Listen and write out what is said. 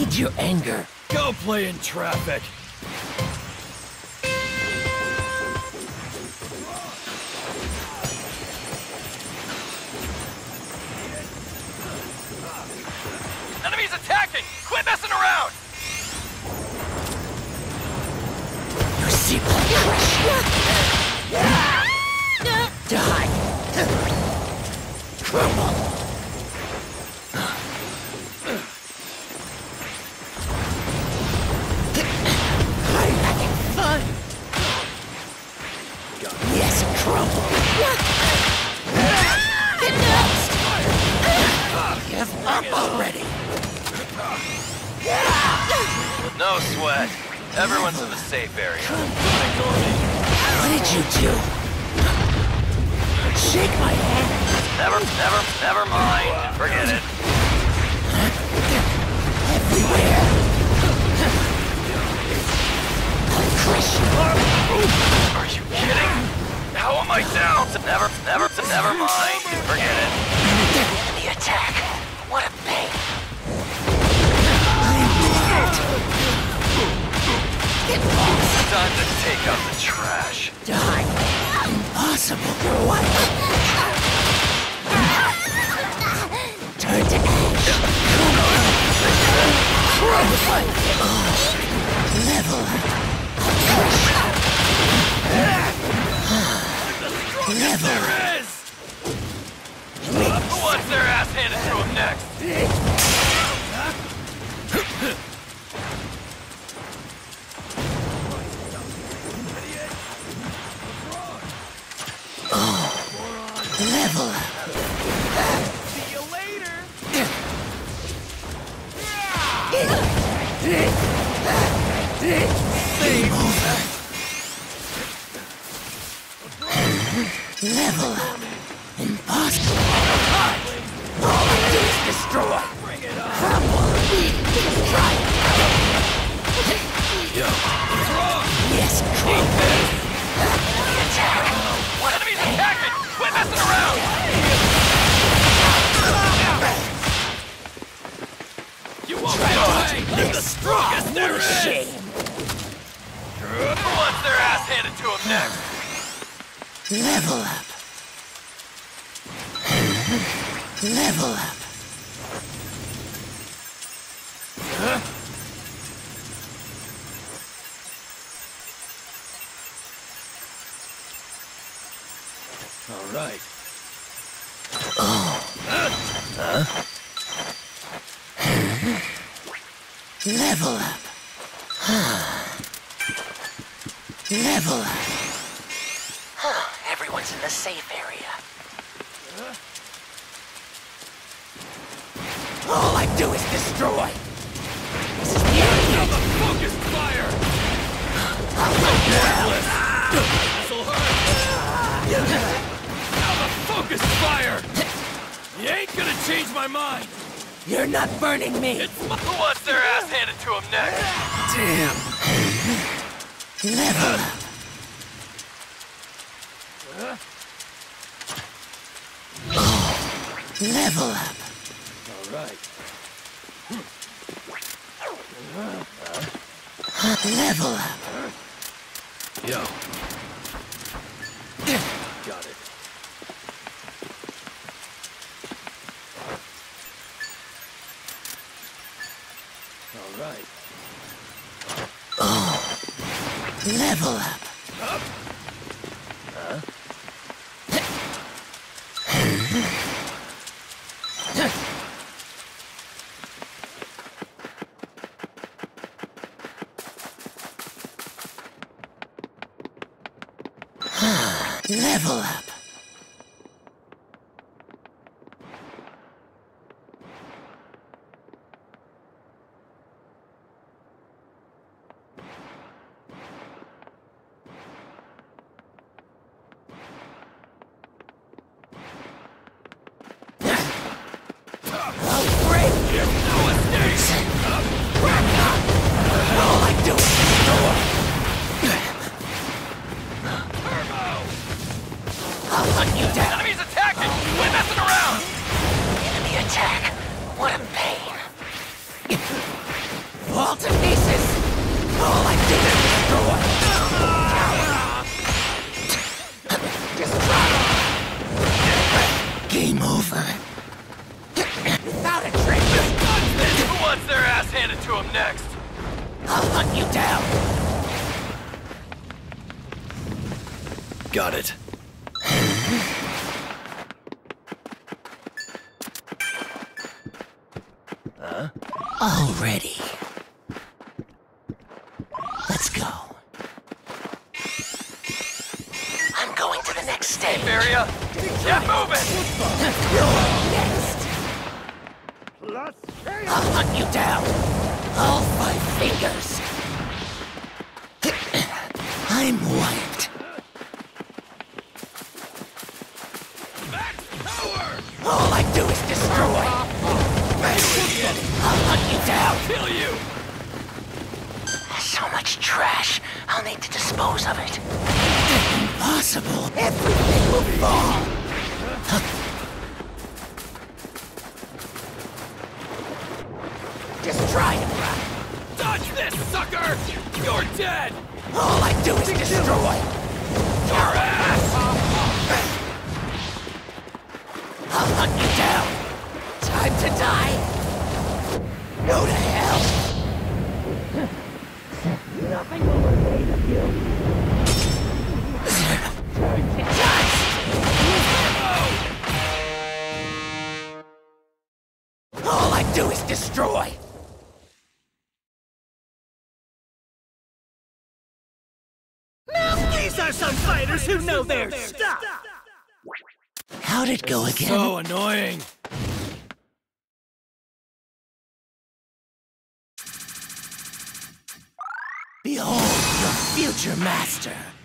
need your anger. Go play in traffic. Enemies attacking! Quit messing around! You see my pressure? Die! Crumble! I'm having fun! Yes, crumble! Get lost! Give up already! No sweat. Everyone's in the safe area. What did you do? Shake my hand! Never mind. Forget it. Everywhere! I'll crush you! Are you kidding? How am I down? Never mind. Forget it. The attack! What a pain! Get lost! Time to take out the trash. Die! Impossible! What? Turn to ash! Level up! Level up! Who wants their ass handed to him next? Level up! See you later! Game over! Level up! Impossible! All I do is destroy! Crumble! Try it! Yes, crumble! Attack! What enemies attacking? Quit messing around! You won't get away! I'm the strongest there is! Shame! Who wants their ass handed to him next? Level up! Level up! All right. Level up! Level up! Everyone's in the safe area. All I do is destroy! This is the end! Now the focused fire! This'll hurt! Now the focused fire! You ain't gonna change my mind! You're not burning me! Who wants their ass handed to him next? Damn! Level up! Level up! All right. Level up! Yo. Got it. All right. Level up! Level up! All I do is destroy! I'll hunt you down! Enemies attacking! Quit messing around! Enemy attack! What a pain! wants their ass handed to him next? I'll hunt you down. Got it. Huh? Already. Let's go. I'm going to the next stage. Area? Get moving! You're next. I'll hunt you down. All 5 fingers. I'm wiped. All I do is destroy. I'll hunt you down. Kill you! There's so much trash. I'll need to dispose of it. Impossible. Everything will fall. Just try and run. Dodge this, sucker! You're dead! All I do is destroy. Your ass! I'll hunt you down. Time to die. Go to hell. Nothing will remain of you. Turn to dust. All I do is destroy. These are some fighters who know their stuff! How'd it go again? So annoying. Behold your future master.